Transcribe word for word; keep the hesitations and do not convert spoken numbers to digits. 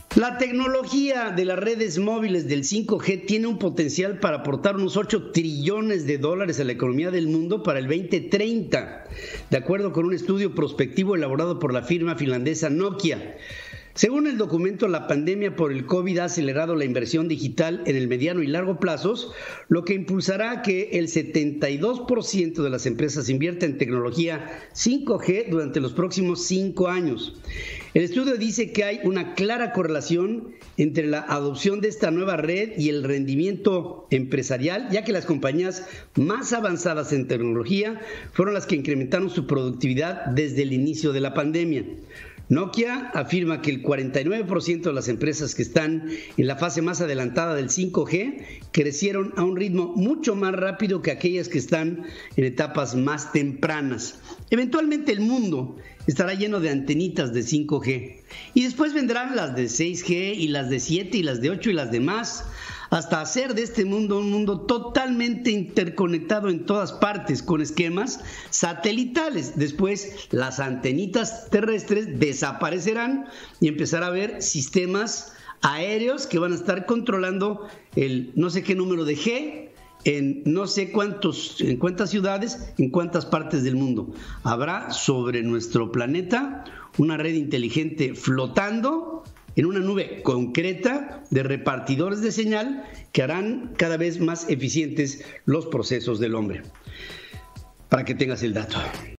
La tecnología de las redes móviles del cinco G tiene un potencial para aportar unos ocho trillones de dólares a la economía del mundo para el veinte treinta, de acuerdo con un estudio prospectivo elaborado por la firma finlandesa Nokia. Según el documento, la pandemia por el COVID ha acelerado la inversión digital en el mediano y largo plazos, lo que impulsará que el setenta y dos por ciento de las empresas invierta en tecnología cinco G durante los próximos cinco años. El estudio dice que hay una clara correlación entre la adopción de esta nueva red y el rendimiento empresarial, ya que las compañías más avanzadas en tecnología fueron las que incrementaron su productividad desde el inicio de la pandemia. Nokia afirma que el cuarenta y nueve por ciento de las empresas que están en la fase más adelantada del cinco G crecieron a un ritmo mucho más rápido que aquellas que están en etapas más tempranas. Eventualmente el mundo estará lleno de antenitas de cinco G y después vendrán las de seis G y las de siete y las de ocho y las demás, hasta hacer de este mundo un mundo totalmente interconectado en todas partes con esquemas satelitales. Después las antenitas terrestres desaparecerán y empezará a haber sistemas aéreos que van a estar controlando el no sé qué número de G en no sé cuántos, en cuántas ciudades, en cuántas partes del mundo. Habrá sobre nuestro planeta una red inteligente flotando en una nube concreta de repartidores de señal que harán cada vez más eficientes los procesos del hombre. Para que tengas el dato.